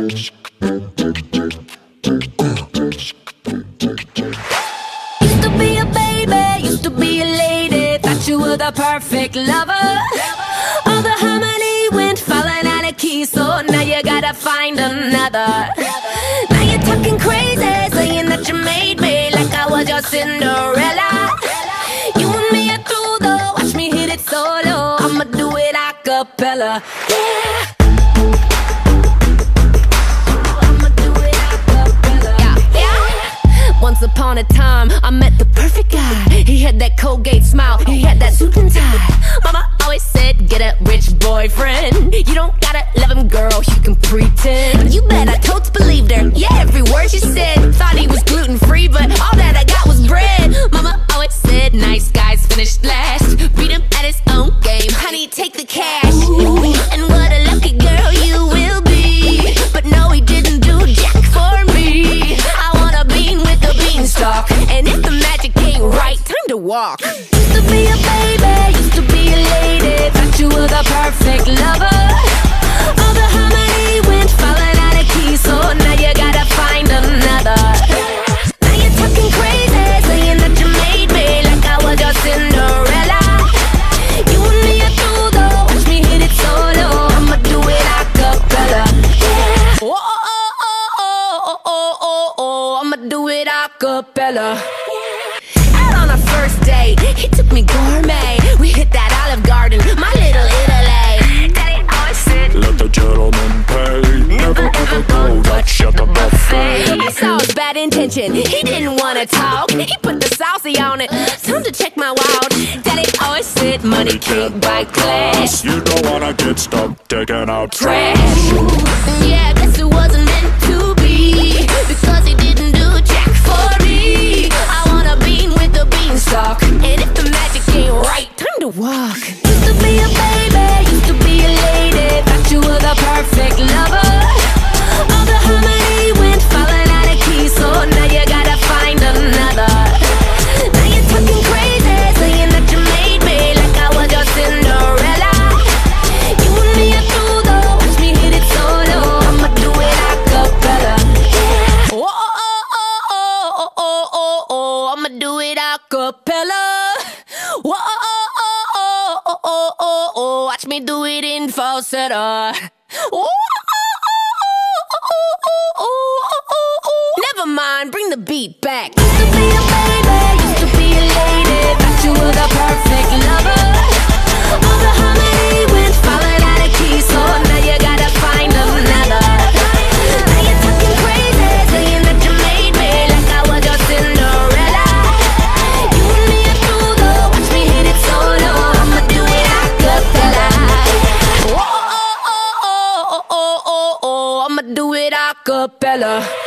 Used to be a baby, used to be a lady, thought you were the perfect lover. All the harmony went falling out of key, so now you gotta find another. Now you're talking crazy, saying that you made me like I was your Cinderella. You and me are through though, watch me hit it solo. I'ma do it a cappella, yeah. Once upon a time, I met the perfect guy. He had that Colgate smile, he had that suit and tie. Mama always said, get a rich boyfriend. You don't gotta love him, girl, you can pretend. You bet I totes believed her, yeah, every word she said. Thought he was gluten-free, but all that I got was bread. Mama always said, nice guys finish last. Beat him at his own game, honey, take the cash. And what a lucky girl you will be. But no, he didn't do jack for me. I want a bean with the beanstalk, and if the magic ain't right, time to walk. Used to be a baby, used to be a lady, thought you were the perfect lover. All the harmony went falling out of key, so now you gotta find another. Now you're talking crazy, saying that you made me like I was your Cinderella. You and me are through though, watch me hit it solo. I'ma do it a cappella, yeah. Oh, oh, oh, oh, oh, oh, oh, oh, I'ma do it a cappella. Out on our first date, he took me gourmet. We hit that Olive Garden, my little Italy. Daddy always said, let the gentleman pay. Never ever go Dutch at the buffet. I saw his bad intention, he didn't wanna talk. He put the saucy on it, time to check my wallet. Daddy always said, money can't buy class. You don't wanna get stuck taking out Trash. Yeah, I guess it wasn't meant to be, because he didn't do jack for me. I want a bean with the beanstalk, and if the magic ain't right, time to walk. Used to be a baby, used to be a lady, thought you were the perfect lover. All the harmony went falling out of key, so now you gotta find another. Now you're talking crazy, saying that you made me like I was your Cinderella. You and me are through though, watch me hit it solo. I'ma do it a cappella, yeah. Oh, oh, oh, oh, oh, oh, oh, oh, I'ma do it a cappella. Oh, oh, oh, oh, oh, oh, oh, oh, watch me do it in falsetto. Oh, never mind, bring the beat back. Used to be a baby, used to be a lady, thought you were the perfect lover. All the harmony went falling out of key, so now you gotta find another. Now you're talking crazy, saying that you made me like I was your Cinderella. You and me are through though, watch me hit it solo. I'ma do it a cappella. Oh, oh, oh, oh, oh, oh, oh, I'ma do it a cappella.